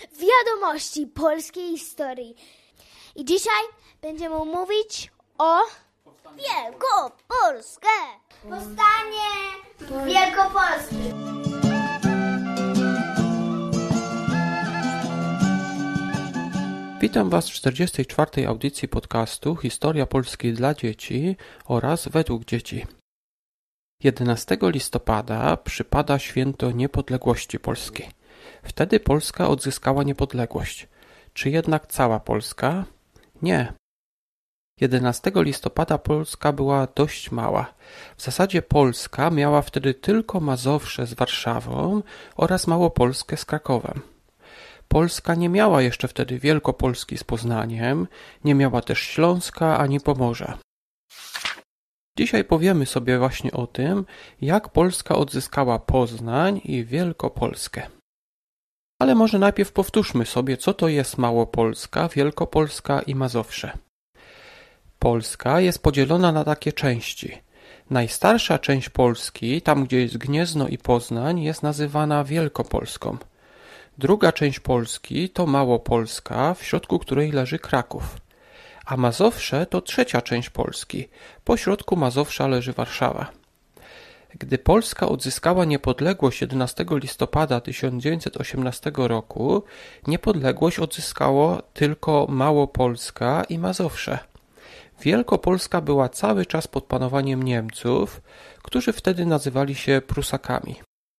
wiadomości polskiej historii. I dzisiaj będziemy mówić o Wielkopolsce. Powstanie Wielkopolski. Witam Was w 44. audycji podcastu Historia Polski dla dzieci oraz według dzieci. 11 listopada przypada święto niepodległości Polski. Wtedy Polska odzyskała niepodległość. Czy jednak cała Polska? Nie. 11 listopada Polska była dość mała. W zasadzie Polska miała wtedy tylko Mazowsze z Warszawą oraz Małopolskę z Krakowem. Polska nie miała jeszcze wtedy Wielkopolski z Poznaniem, nie miała też Śląska ani Pomorza. Dzisiaj powiemy sobie właśnie o tym, jak Polska odzyskała Poznań i Wielkopolskę. Ale może najpierw powtórzmy sobie, co to jest Małopolska, Wielkopolska i Mazowsze. Polska jest podzielona na takie części. Najstarsza część Polski, tam gdzie jest Gniezno i Poznań, jest nazywana Wielkopolską. Druga część Polski to Małopolska, w środku której leży Kraków. A Mazowsze to trzecia część Polski. Po środku Mazowsza leży Warszawa. Gdy Polska odzyskała niepodległość 11 listopada 1918 roku, niepodległość odzyskało tylko Małopolska i Mazowsze. Wielkopolska była cały czas pod panowaniem Niemców, którzy wtedy nazywali się Prusakami.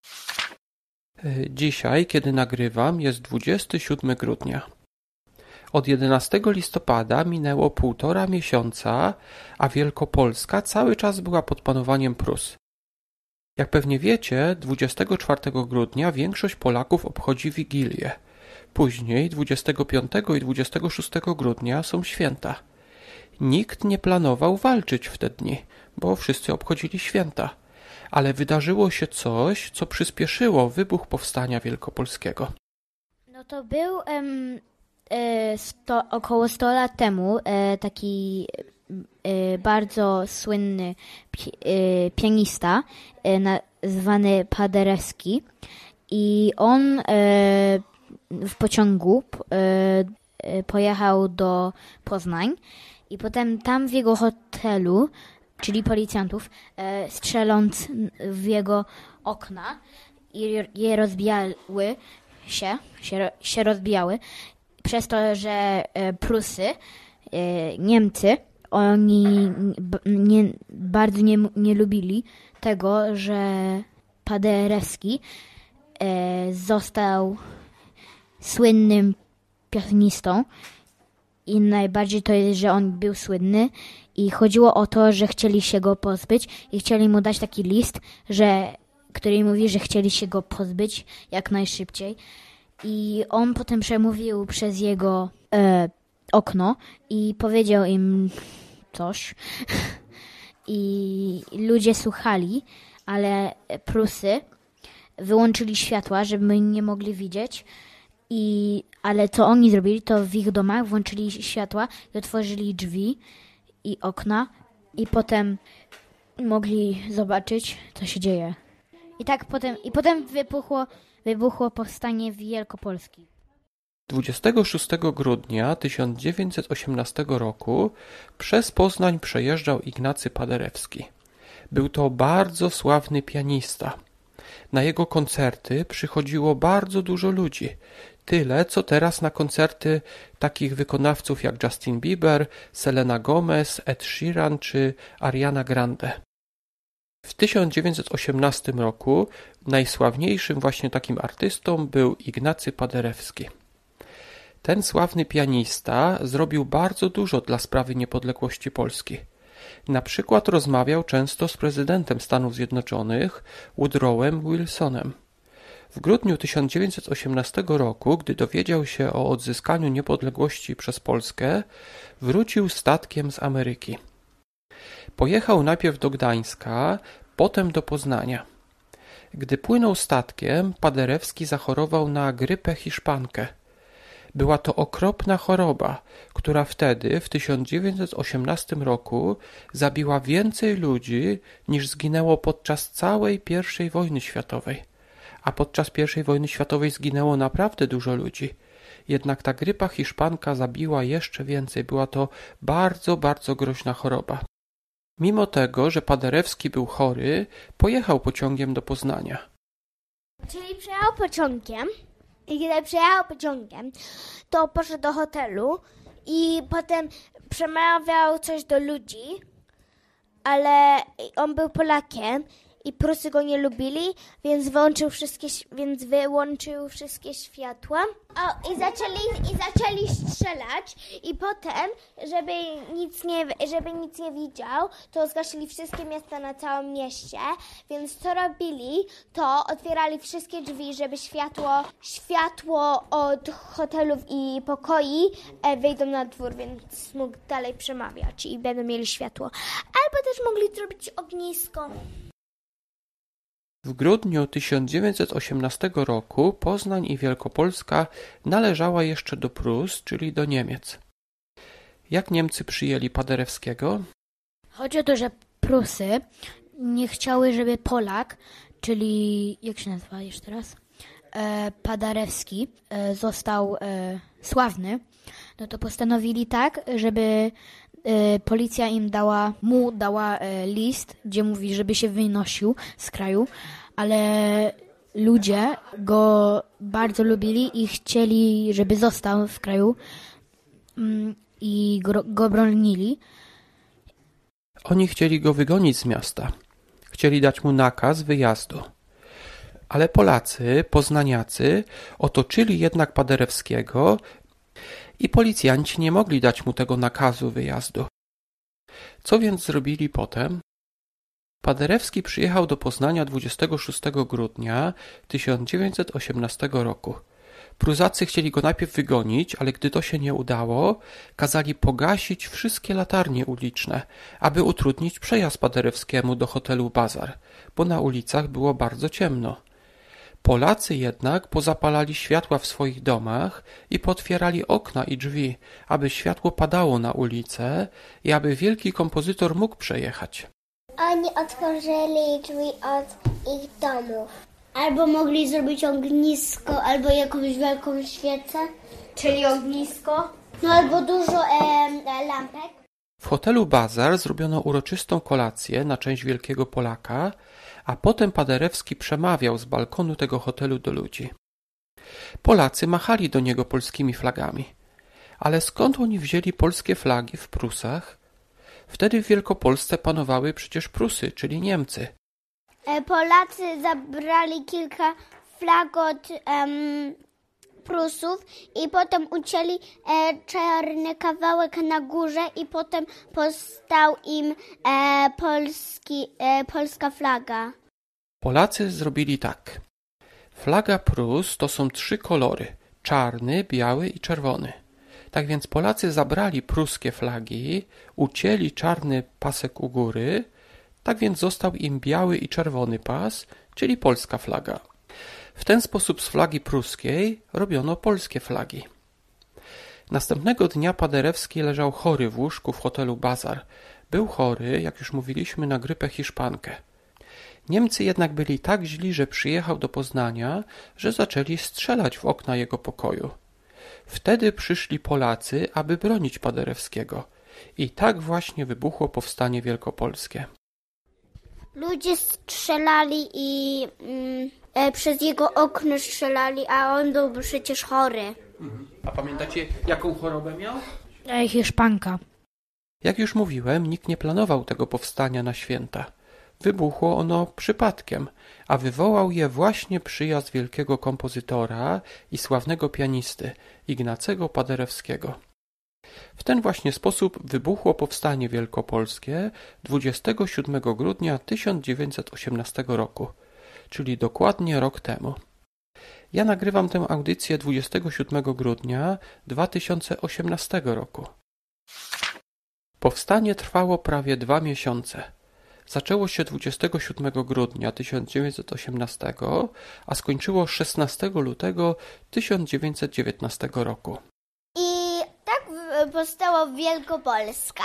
Dzisiaj, kiedy nagrywam, jest 27 grudnia. Od 11 listopada minęło 1,5 miesiąca, a Wielkopolska cały czas była pod panowaniem Prus. Jak pewnie wiecie, 24 grudnia większość Polaków obchodzi Wigilię. Później, 25 i 26 grudnia są święta. Nikt nie planował walczyć w te dni, bo wszyscy obchodzili święta. Ale wydarzyło się coś, co przyspieszyło wybuch powstania wielkopolskiego. No to był około 100 lat temu taki bardzo słynny pianista zwany Paderewski i on w pociągu pojechał do Poznań i potem tam w jego hotelu, czyli policjantów, strzeląc w jego okna i je rozbijały się rozbijały, przez to, że Prusy, Niemcy, oni bardzo nie lubili tego, że Paderewski został słynnym pianistą i najbardziej to jest, że on był słynny i chodziło o to, że chcieli się go pozbyć i chcieli mu dać taki list, który mówi, że chcieli się go pozbyć jak najszybciej. I on potem przemówił przez jego okno i powiedział im coś. I ludzie słuchali, ale Prusy wyłączyli światła, żeby nie mogli widzieć. Ale co oni zrobili, to w ich domach włączyli światła i otworzyli drzwi i okna i potem mogli zobaczyć, co się dzieje. I potem wybuchło powstanie Wielkopolski. 26 grudnia 1918 roku przez Poznań przejeżdżał Ignacy Paderewski. Był to bardzo sławny pianista. Na jego koncerty przychodziło bardzo dużo ludzi. Tyle, co teraz na koncerty takich wykonawców jak Justin Bieber, Selena Gomez, Ed Sheeran czy Ariana Grande. W 1918 roku najsławniejszym właśnie takim artystą był Ignacy Paderewski. Ten sławny pianista zrobił bardzo dużo dla sprawy niepodległości Polski. Na przykład rozmawiał często z prezydentem Stanów Zjednoczonych, Woodrowem Wilsonem. W grudniu 1918 roku, gdy dowiedział się o odzyskaniu niepodległości przez Polskę, wrócił statkiem z Ameryki. Pojechał najpierw do Gdańska, potem do Poznania. Gdy płynął statkiem, Paderewski zachorował na grypę hiszpankę. Była to okropna choroba, która wtedy, w 1918 roku, zabiła więcej ludzi, niż zginęło podczas całej I wojny światowej. A podczas I wojny światowej zginęło naprawdę dużo ludzi. Jednak ta grypa hiszpanka zabiła jeszcze więcej. Była to bardzo, bardzo groźna choroba. Mimo tego, że Paderewski był chory, pojechał pociągiem do Poznania. Czyli przejechał pociągiem i kiedy przejechał pociągiem, to poszedł do hotelu i potem przemawiał coś do ludzi, ale on był Polakiem i Prusy go nie lubili, więc wyłączył wszystkie światła i zaczęli strzelać i potem, żeby nic nie widział, to zgasili wszystkie miasta na całym mieście, więc co robili, to otwierali wszystkie drzwi, żeby światło od hotelów i pokoi wyjdą na dwór, więc mógł dalej przemawiać i będą mieli światło. Albo też mogli zrobić ognisko. W grudniu 1918 roku Poznań i Wielkopolska należała jeszcze do Prus, czyli do Niemiec. Jak Niemcy przyjęli Paderewskiego? Chodzi o to, że Prusy nie chciały, żeby Polak, czyli jak się nazywa jeszcze raz? Paderewski został sławny, no to postanowili tak, żeby policja mu dała list, gdzie mówi, żeby się wynosił z kraju, ale ludzie go bardzo lubili i chcieli, żeby został w kraju i go bronili. Oni chcieli go wygonić z miasta. Chcieli dać mu nakaz wyjazdu. Ale Polacy, poznaniacy, otoczyli jednak Paderewskiego i policjanci nie mogli dać mu tego nakazu wyjazdu. Co więc zrobili potem? Paderewski przyjechał do Poznania 26 grudnia 1918 roku. Prusacy chcieli go najpierw wygonić, ale gdy to się nie udało, kazali pogasić wszystkie latarnie uliczne, aby utrudnić przejazd Paderewskiemu do hotelu Bazar, bo na ulicach było bardzo ciemno. Polacy jednak pozapalali światła w swoich domach i potwierali okna i drzwi, aby światło padało na ulicę i aby wielki kompozytor mógł przejechać. Oni otworzyli drzwi od ich domów. Albo mogli zrobić ognisko, albo jakąś wielką świecę. Czyli ognisko. No albo dużo lampek. W hotelu Bazar zrobiono uroczystą kolację na cześć wielkiego Polaka, a potem Paderewski przemawiał z balkonu tego hotelu do ludzi. Polacy machali do niego polskimi flagami. Ale skąd oni wzięli polskie flagi w Prusach? Wtedy w Wielkopolsce panowały przecież Prusy, czyli Niemcy. Polacy zabrali kilka flag od Prusów i potem ucięli czarny kawałek na górze i potem powstał im polska flaga. Polacy zrobili tak. Flaga Prus to są 3 kolory: czarny, biały i czerwony. Tak więc Polacy zabrali pruskie flagi, ucięli czarny pasek u góry, tak więc został im biały i czerwony pas, czyli polska flaga. W ten sposób z flagi pruskiej robiono polskie flagi. Następnego dnia Paderewski leżał chory w łóżku w hotelu Bazar. Był chory, jak już mówiliśmy, na grypę hiszpankę. Niemcy jednak byli tak źli, że przyjechał do Poznania, że zaczęli strzelać w okna jego pokoju. Wtedy przyszli Polacy, aby bronić Paderewskiego. I tak właśnie wybuchło powstanie wielkopolskie. Ludzie strzelali i przez jego okno strzelali, a on był przecież chory. A pamiętacie, jaką chorobę miał? Hiszpanka. Jak już mówiłem, nikt nie planował tego powstania na święta. Wybuchło ono przypadkiem, a wywołał je właśnie przyjazd wielkiego kompozytora i sławnego pianisty Ignacego Paderewskiego. W ten właśnie sposób wybuchło powstanie wielkopolskie 27 grudnia 1918 roku, czyli dokładnie rok temu. Ja nagrywam tę audycję 27 grudnia 2018 roku. Powstanie trwało prawie 2 miesiące. Zaczęło się 27 grudnia 1918, a skończyło 16 lutego 1919 roku. I tak powstała Wielkopolska.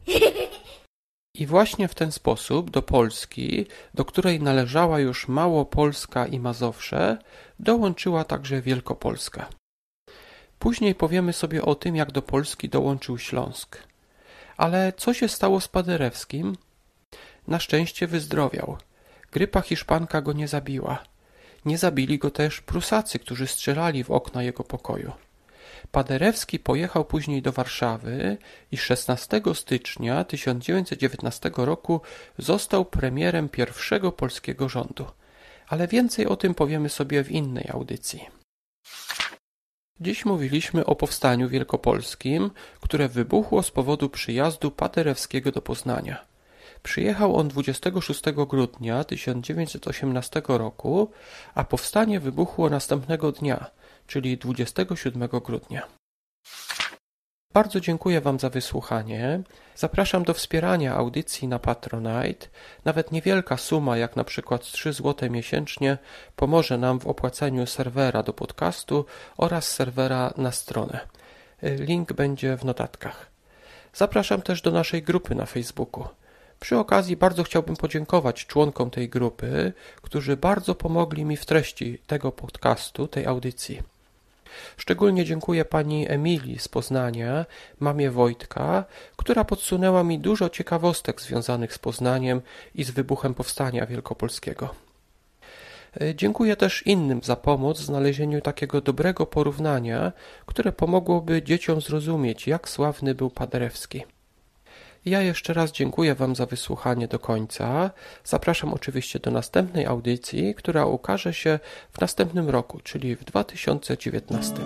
I właśnie w ten sposób do Polski, do której należała już Małopolska i Mazowsze, dołączyła także Wielkopolska. Później powiemy sobie o tym, jak do Polski dołączył Śląsk. Ale co się stało z Paderewskim? Na szczęście wyzdrowiał. Grypa hiszpanka go nie zabiła. Nie zabili go też Prusacy, którzy strzelali w okna jego pokoju. Paderewski pojechał później do Warszawy i 16 stycznia 1919 roku został premierem pierwszego polskiego rządu. Ale więcej o tym powiemy sobie w innej audycji. Dziś mówiliśmy o powstaniu wielkopolskim, które wybuchło z powodu przyjazdu Paderewskiego do Poznania. Przyjechał on 26 grudnia 1918 roku, a powstanie wybuchło następnego dnia, czyli 27 grudnia. Bardzo dziękuję Wam za wysłuchanie. Zapraszam do wspierania audycji na Patronite. Nawet niewielka suma, jak na przykład 3 zł miesięcznie, pomoże nam w opłaceniu serwera do podcastu oraz serwera na stronę. Link będzie w notatkach. Zapraszam też do naszej grupy na Facebooku. Przy okazji bardzo chciałbym podziękować członkom tej grupy, którzy bardzo pomogli mi w treści tego podcastu, tej audycji. Szczególnie dziękuję pani Emilii z Poznania, mamie Wojtka, która podsunęła mi dużo ciekawostek związanych z Poznaniem i z wybuchem Powstania Wielkopolskiego. Dziękuję też innym za pomoc w znalezieniu takiego dobrego porównania, które pomogłoby dzieciom zrozumieć, jak sławny był Paderewski. Ja jeszcze raz dziękuję Wam za wysłuchanie do końca. Zapraszam oczywiście do następnej audycji, która ukaże się w następnym roku, czyli w 2019.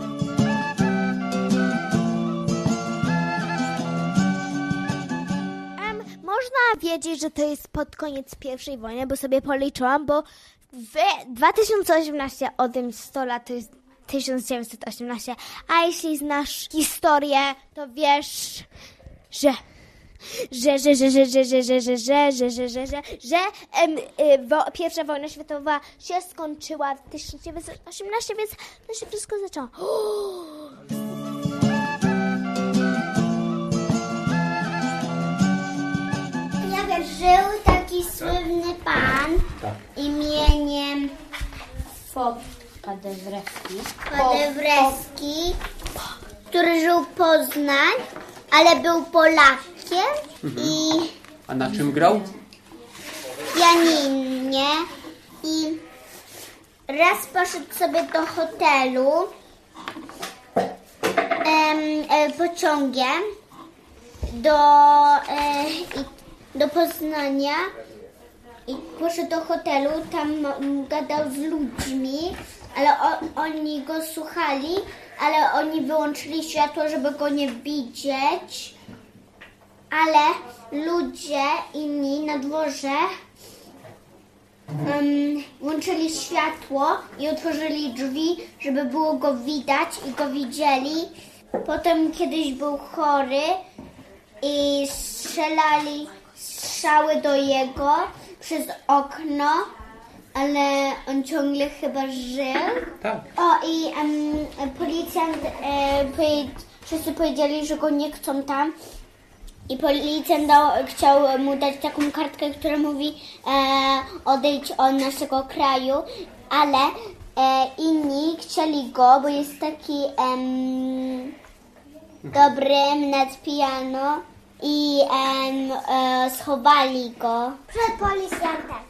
Można wiedzieć, że to jest pod koniec I wojny, bo sobie policzyłam, bo w 2018 o tym 100 lat to jest 1918, a jeśli znasz historię, to wiesz, że pierwsza wojna światowa się skończyła w 1918, więc to się wszystko zaczęło. Żył taki słynny pan imieniem Paderewski, który żył w Poznań, ale był Polakiem i... A na czym grał? Pianinie i raz poszedł sobie do hotelu pociągiem do Poznania i poszedł do hotelu, tam gadał z ludźmi, ale oni go słuchali, ale oni wyłączyli światło, żeby go nie widzieć, ale ludzie inni na dworze włączyli światło i otworzyli drzwi, żeby było go widać i go widzieli. Potem kiedyś był chory i strzelali strzały do jego przez okno, ale on ciągle chyba żył. Tak. I policjant, wszyscy powiedzieli, że go nie chcą tam. I policjant chciał mu dać taką kartkę, która mówi odejdź od naszego kraju, ale inni chcieli go, bo jest taki dobrym nad piano i schowali go przed policjantem.